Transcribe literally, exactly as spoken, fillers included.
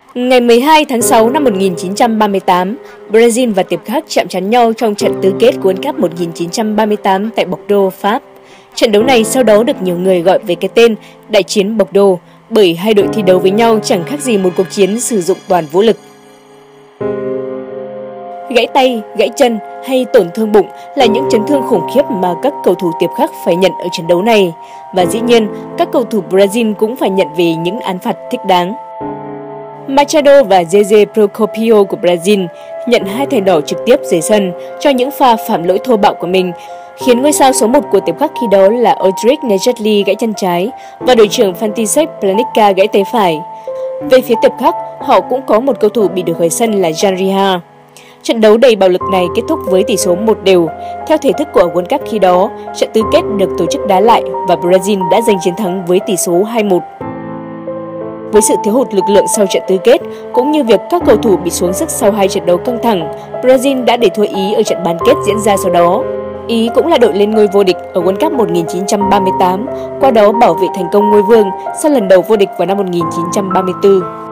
Ngày mười hai tháng sáu năm một nghìn chín trăm ba mươi tám, Brazil và Tiệp Khắc chạm trán nhau trong trận tứ kết World Cup một nghìn chín trăm ba mươi tám tại Bordeaux, Pháp. Trận đấu này sau đó được nhiều người gọi với cái tên Đại chiến Bordeaux bởi hai đội thi đấu với nhau chẳng khác gì một cuộc chiến sử dụng toàn vũ lực. Gãy tay, gãy chân hay tổn thương bụng là những chấn thương khủng khiếp mà các cầu thủ Tiệp Khắc phải nhận ở trận đấu này. Và dĩ nhiên, các cầu thủ Brazil cũng phải nhận về những án phạt thích đáng. Machado và Zezé Procopio của Brazil nhận hai thẻ đỏ trực tiếp dưới sân cho những pha phạm lỗi thô bạo của mình, khiến ngôi sao số một của Tiệp Khắc khi đó là Odrick Nejedly gãy chân trái và đội trưởng František Planica gãy tay phải. Về phía Tiệp Khắc, họ cũng có một cầu thủ bị đuổi khỏi sân là Jan Riha. Trận đấu đầy bạo lực này kết thúc với tỷ số một đều. Theo thể thức của World Cup khi đó, trận tứ kết được tổ chức đá lại và Brazil đã giành chiến thắng với tỷ số hai một. Với sự thiếu hụt lực lượng sau trận tứ kết, cũng như việc các cầu thủ bị xuống sức sau hai trận đấu căng thẳng, Brazil đã để thua Ý ở trận bán kết diễn ra sau đó. Ý cũng là đội lên ngôi vô địch ở World Cup một nghìn chín trăm ba mươi tám, qua đó bảo vệ thành công ngôi vương sau lần đầu vô địch vào năm một nghìn chín trăm ba mươi tư.